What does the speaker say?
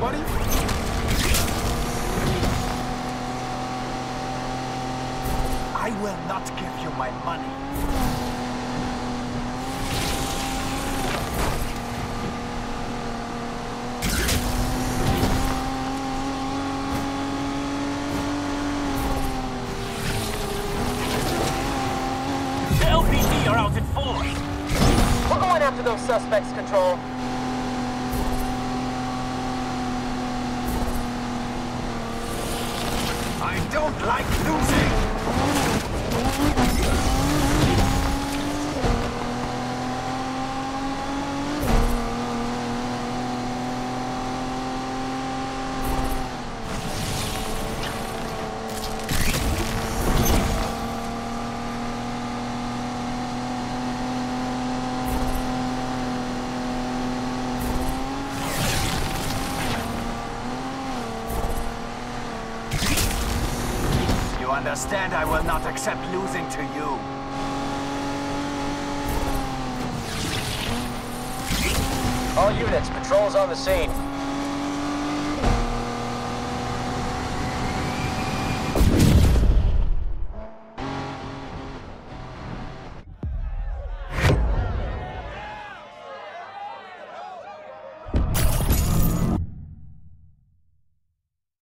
buddy? I will not give you my money. The LPD are out in force. We're going after those suspects, Control. I don't like losing! Understand, I will not accept losing to you. All units, patrols on the scene.